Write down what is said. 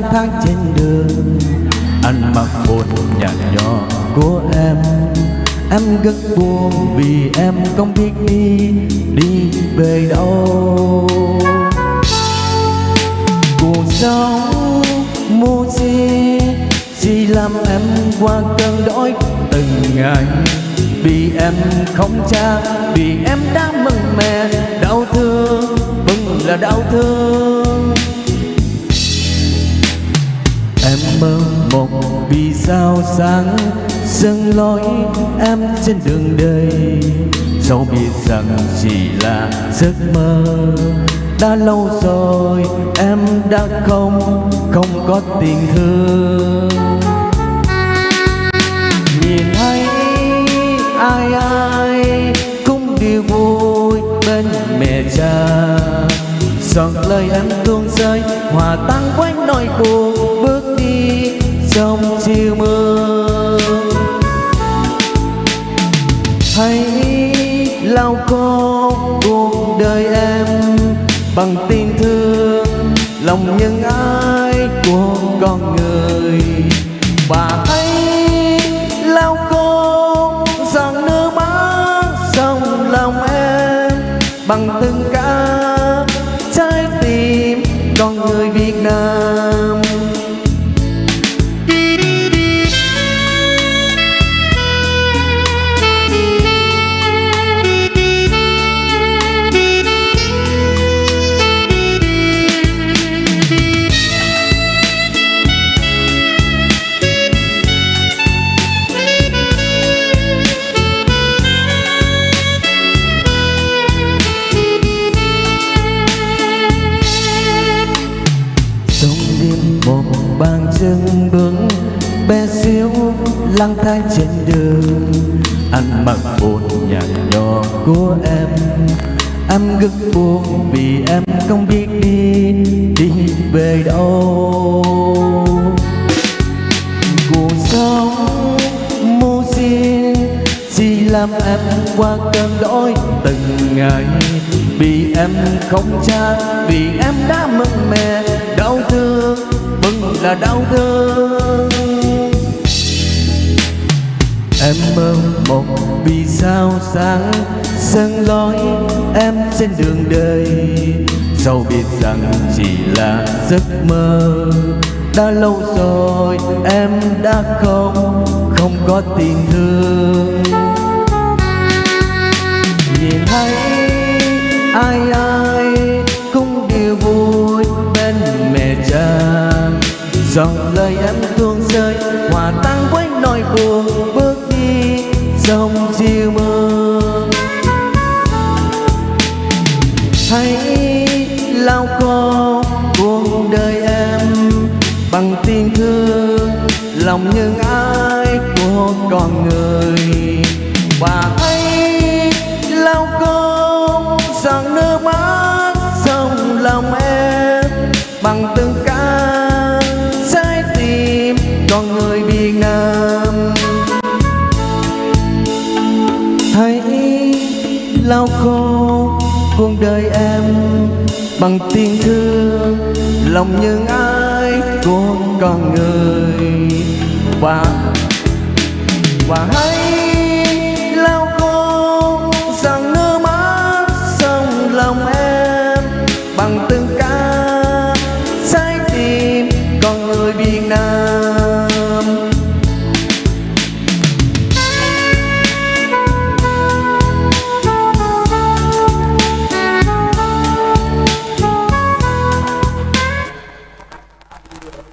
thang trên đường, ăn mặc buồn nhạt nhòa của em. Em rất buồn vì em không biết đi về đâu. Cuộc sống mua gì làm em qua cơn đói từng ngày. Vì em không cha, vì em đã mất mẹ, đau thương vẫn là đau thương. Em mơ một vì sao sáng dâng lối em trên đường đời, dẫu biết rằng chỉ là giấc mơ. Đã lâu rồi em đã không có tình thương. Nhìn thấy ai cũng đều vui bên mẹ cha, giọt lời em tuôn rơi hòa tan với nỗi buồn, bước đi trong chiều mưa. Hãy lau khô cuộc đời em bằng tình thương, lòng nhân ái của con người. Và hãy lau khô giọt nước mắt trong lòng em bằng từng ca trái tim con người Việt Nam. Một bàn chân bước bé xíu lang thang trên đường, ăn mặc buồn nhạt nhòa của em rất buồn vì em không biết đi về đâu. Cuộc sống mưu xin chỉ làm em qua cơn đói từng ngày. Vì em không cha, vì em đã mất mẹ, đau thương vẫn là đau thương. Em mơ một vì sao sáng dâng lối em trên đường đời, dẫu biết rằng chỉ là giấc mơ. Đã lâu rồi em đã không có tình thương. Nhìn thấy ai cũng đều vui bên mẹ cha, dòng lời em tuôn rơi hòa tan với nỗi buồn, bước đi trong chiều mưa. Hãy lau khô cuộc đời em bằng tình thương, lòng nhân ái của con người. Và hãy lau khô giọt nước mắt trong lòng em bằng từng ca trái tim con người Việt Nam. Hãy lau khô cuộc đời em bằng tình thương, lòng nhân ái của con người. Và hãy